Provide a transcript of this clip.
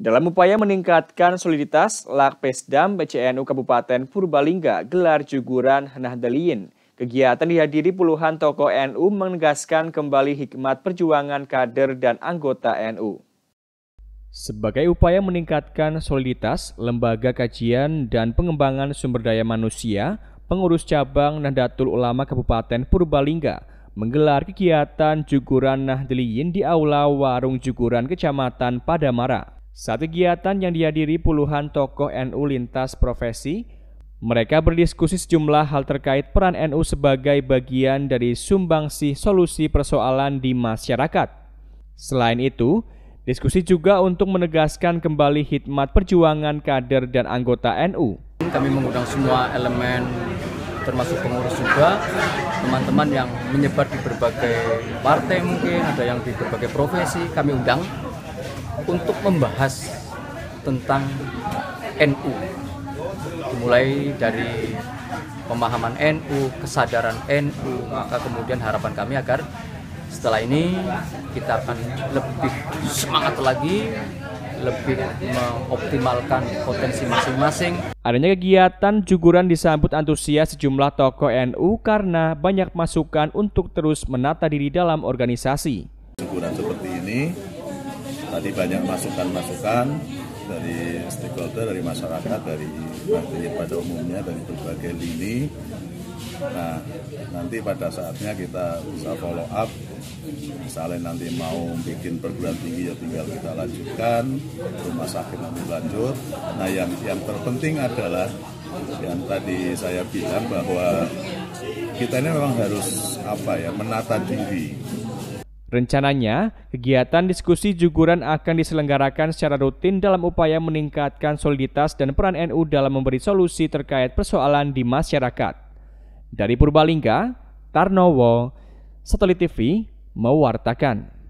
Dalam upaya meningkatkan soliditas, Lakpesdam PCNU Kabupaten Purbalingga gelar Juguran Nahdliyin. Kegiatan dihadiri puluhan tokoh NU menegaskan kembali hikmat perjuangan kader dan anggota NU. Sebagai upaya meningkatkan soliditas, Lembaga Kajian dan Pengembangan Sumber Daya Manusia, Pengurus Cabang Nahdlatul Ulama Kabupaten Purbalingga menggelar kegiatan Juguran Nahdliyin di Aula Warung Juguran Kecamatan Padamara. Saat kegiatan yang dihadiri puluhan tokoh NU lintas profesi, mereka berdiskusi sejumlah hal terkait peran NU sebagai bagian dari sumbangsih solusi persoalan di masyarakat. Selain itu, diskusi juga untuk menegaskan kembali hikmat perjuangan kader dan anggota NU. Kami mengundang semua elemen, termasuk pengurus juga, teman-teman yang menyebar di berbagai partai mungkin, ada yang di berbagai profesi, kami undang untuk membahas tentang NU. Mulai dari pemahaman NU, kesadaran NU, maka kemudian harapan kami agar setelah ini kita akan lebih semangat lagi, lebih mengoptimalkan potensi masing-masing. Adanya kegiatan Juguran disambut antusias sejumlah tokoh NU karena banyak masukan untuk terus menata diri dalam organisasi. Juguran seperti ini, tadi banyak masukan-masukan dari stakeholder, dari masyarakat, dari Nahdliyin pada umumnya, dari berbagai lini. Nah, nanti pada saatnya kita bisa follow up. Misalnya nanti mau bikin perguruan tinggi ya tinggal kita lanjutkan, rumah sakit nanti lanjut. Nah, yang terpenting adalah yang tadi saya bilang bahwa kita ini memang harus menata diri. Rencananya, kegiatan diskusi Juguran akan diselenggarakan secara rutin dalam upaya meningkatkan soliditas dan peran NU dalam memberi solusi terkait persoalan di masyarakat. Dari Purbalingga, Tarnowo, Satelit TV mewartakan.